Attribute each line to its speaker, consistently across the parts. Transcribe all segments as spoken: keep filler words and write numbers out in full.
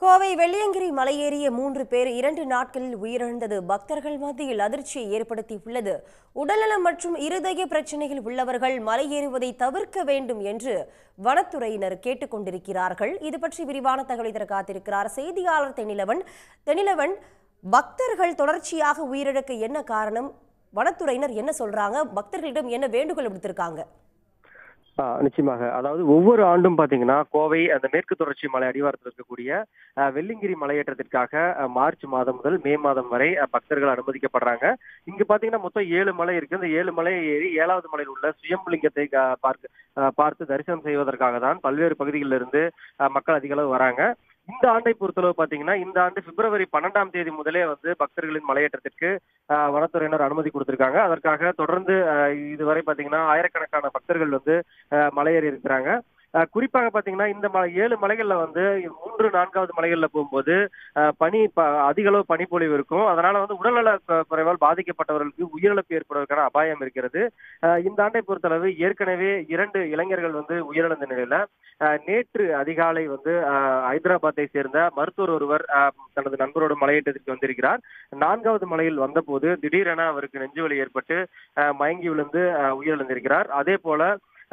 Speaker 1: கோவை வெள்ளியங்கிரி மலையேறிய மூன்று பேர் இரண்டு நாட்களில் உயிரிழந்தது பக்தர்கள் மத்தியில் அதிர்ச்சியை ஏற்படுத்தியுள்ளது. உடல்நலம் மற்றும் இருதய பிரச்சனைகள் உள்ளவர்கள் மலையேறுவதை தவிர்க்க வேண்டும் என்று வனத்துறையினர் கேட்டுக் கொண்டிருக்கிறார்கள். இது பற்றி விரிவான தகவலை தர காத்திருக்கிறார் செய்தியாளர் தெனிலவன். தெனிலவன், பக்தர்கள் தொடர்ச்சியாக உயிரிழக்க என்ன காரணம்? வனத்துறையினர் என்ன சொல்றாங்க? பக்தர்களிடம் என்ன வேண்டுகோள் விடுத்திருக்காங்க?
Speaker 2: நிச்சயமாக, அதாவது ஒவ்வொரு ஆண்டும் பாத்தீங்கன்னா கோவை அந்த மேற்கு தொடர்ச்சி மலை அடிவாரத்தில் இருக்கக்கூடிய வெள்ளிங்கிரி மலையேற்றத்திற்காக மார்ச் மாதம் முதல் மே மாதம் வரை பக்தர்கள் அனுமதிக்கப்படுறாங்க. இங்கு பாத்தீங்கன்னா மொத்தம் ஏழு மலை இருக்கு. இந்த ஏழு மலையை ஏறி ஏழாவது மலையில் உள்ள சுயம்புலிங்கத்தை பார்க்க பார்த்து தரிசனம் செய்வதற்காக தான் பல்வேறு பகுதிகளில் இருந்து மக்கள் அதிக அளவு வராங்க. இந்த ஆண்டை பொறுத்தளவு பாத்தீங்கன்னா இந்த ஆண்டு பிப்ரவரி பன்னெண்டாம் தேதி முதலே வந்து பக்தர்களின் மலையேற்றத்திற்கு வனத்துறையினர் அனுமதி கொடுத்திருக்காங்க. அதற்காக தொடர்ந்து இதுவரை பாத்தீங்கன்னா ஆயிரக்கணக்கான பக்தர்கள் வந்து மலையேறி இருக்கிறாங்க. குறிப்பாக பாத்தீங்கன்னா இந்த மலை ஏழு மலைகள்ல வந்து மூன்று நான்காவது மலைகள்ல போகும்போது பனி அதிக அளவு பனிப்பொழிவு இருக்கும். அதனால வந்து உடல்நல குறைவால் பாதிக்கப்பட்டவர்களுக்கு உயிரிழப்பு ஏற்படுவதற்கான அபாயம் இருக்கிறது. இந்த ஆண்டை பொறுத்தளவு ஏற்கனவே இரண்டு இளைஞர்கள் வந்து உயிரிழந்த நிலையில நேற்று அதிகாலை வந்து ஹைதராபாத்தை சேர்ந்த மருத்துவர் ஒருவர் தனது நண்பரோடு மலையேற்றத்திற்கு வந்திருக்கிறார். நான்காவது மலையில் வந்தபோது திடீரென அவருக்கு நெஞ்சுவலி ஏற்பட்டு மயங்கி விழுந்து உயிரிழந்திருக்கிறார். அதே போல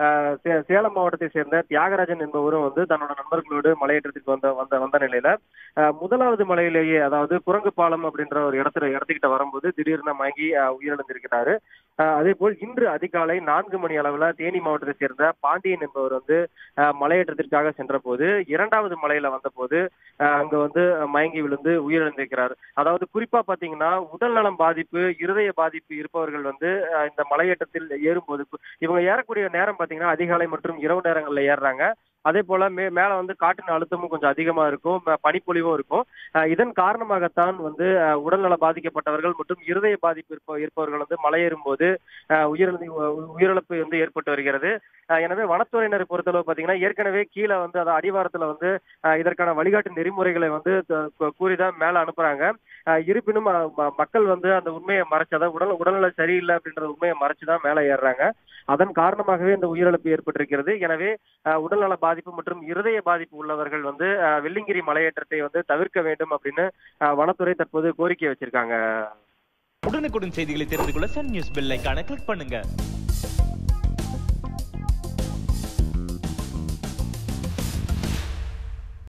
Speaker 2: சேலம் மாவட்டத்தை சேர்ந்த தியாகராஜன் என்பவரும் வந்து தன்னோட நண்பர்களோடு மலையேற்றத்திற்கு வந்த வந்த வந்த நிலையில முதலாவது மலையிலேயே, அதாவது குரங்கு பாலம் அப்படின்ற ஒரு இடத்துல இடத்துக்கிட்ட வரும்போது திடீர்னு மயங்கி உயிரிழந்திருக்கிறாரு. அதே போல் இன்று அதிகாலை நான்கு மணி அளவுல தேனி மாவட்டத்தை சேர்ந்த பாண்டியன் என்பவர் வந்து மலையேற்றத்திற்காக சென்ற போது இரண்டாவது மலையில வந்த போது அங்க வந்து மயங்கி விழுந்து உயிரிழந்திருக்கிறார். அதாவது குறிப்பா பாத்தீங்கன்னா உடல் நலம் பாதிப்பு, இருதய பாதிப்பு இருப்பவர்கள் வந்து இந்த மலையேற்றத்தில் ஏறும்போது இவங்க ஏறக்கூடிய நேரம் பாத்தீங்கன்னா அதிகாலை மற்றும் இரவு நேரங்கள்ல ஏறுறாங்க. அதே போல மே மேல வந்து காற்றின் அழுத்தமும் கொஞ்சம் அதிகமா இருக்கும், பனிப்பொழிவும் இருக்கும். இதன் காரணமாகத்தான் வந்து உடல்நல பாதிக்கப்பட்டவர்கள் மற்றும் இருதய பாதிப்பு இருப்ப இருப்பவர்கள் வந்து மலையேறும் போது உயிரிழந்து உயிரிழப்பு வந்து ஏற்பட்டு வருகிறது. எனவே வனத்துறையினரை பொறுத்தளவு பாத்தீங்கன்னா ஏற்கனவே கீழே வந்து அதை அடிவாரத்துல வந்து இதற்கான வழிகாட்டு நெறிமுறைகளை வந்து கூறிதான் மேல அனுப்புறாங்க. இருப்பினும் மக்கள் வந்து அந்த உண்மையை மறைச்சதை உடல் உடல்நல சரியில்லை அப்படின்ற உண்மையை மறைச்சுதான் மேல ஏறுறாங்க. அதன் காரணமாகவே இந்த உயிரிழப்பு ஏற்பட்டிருக்கிறது. எனவே உடல்நல பாதிப்பு மற்றும் இருதய பாதிப்பு உள்ளவர்கள் வந்து வெள்ளிங்கிரி மலையேற்றத்தை வந்து தவிர்க்க வேண்டும் அப்படின்னு வனத்துறை தற்போது கோரிக்கை வச்சிருக்காங்க.
Speaker 3: உடனுக்குடன் செய்திகளை தெரிந்து கொள்ள சன் நியூஸ் பெல் ஐகானை கிளிக் பண்ணுங்க.